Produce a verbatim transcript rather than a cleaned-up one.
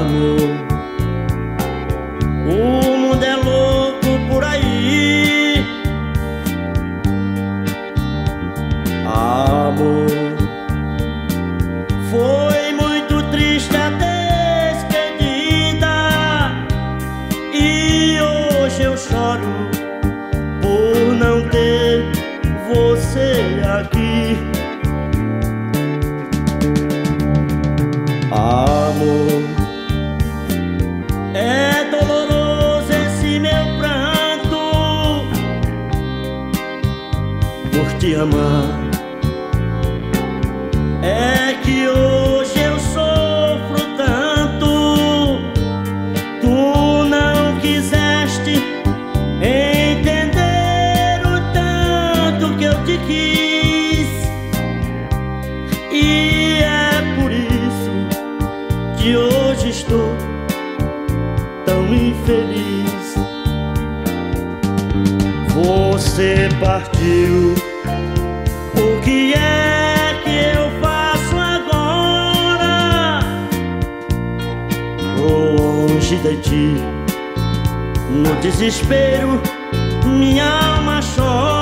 Amor, o mundo é louco por aí. Amor, foi muito triste a despedida, e hoje eu choro por não ter você aqui. Amor, é doloroso esse meu pranto por te amar. É que hoje eu sofro tanto. Tu não quiseste entender o tanto que eu te quis, e é por isso que hoje estou tão infeliz. Você partiu, o que é que eu faço agora? Longe de ti, no desespero, minha alma chora.